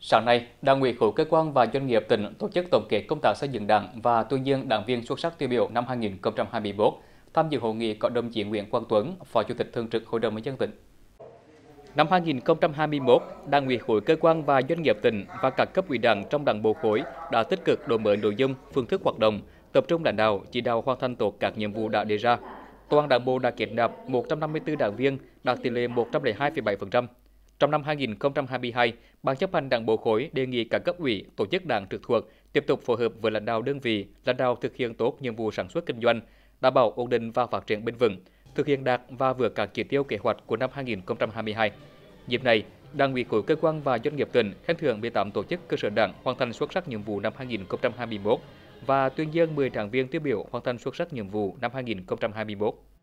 Sáng nay, Đảng ủy khối cơ quan và doanh nghiệp tỉnh tổ chức tổng kết công tác xây dựng Đảng và tuyên dương đảng viên xuất sắc tiêu biểu năm 2021. Tham dự hội nghị có đồng chí Nguyễn Quang Tuấn, Phó Chủ tịch Thường trực Hội đồng nhân dân tỉnh. Năm 2021, Đảng ủy khối cơ quan và doanh nghiệp tỉnh và các cấp ủy Đảng trong Đảng bộ khối đã tích cực đổi mới nội dung, phương thức hoạt động, tập trung lãnh đạo, chỉ đạo hoàn thành tốt các nhiệm vụ đã đề ra. Toàn Đảng bộ đã kết nạp 154 đảng viên, đạt tỷ lệ 102,7%. Trong năm 2022, Ban chấp hành Đảng bộ khối đề nghị các cấp ủy, tổ chức Đảng trực thuộc tiếp tục phối hợp với lãnh đạo đơn vị, lãnh đạo thực hiện tốt nhiệm vụ sản xuất kinh doanh, đảm bảo ổn định và phát triển bền vững, thực hiện đạt và vượt các chỉ tiêu kế hoạch của năm 2022. Dịp này, Đảng ủy khối cơ quan và doanh nghiệp tỉnh khen thưởng 18 tổ chức cơ sở Đảng hoàn thành xuất sắc nhiệm vụ năm 2021 và tuyên dương 10 đảng viên tiêu biểu hoàn thành xuất sắc nhiệm vụ năm 2021.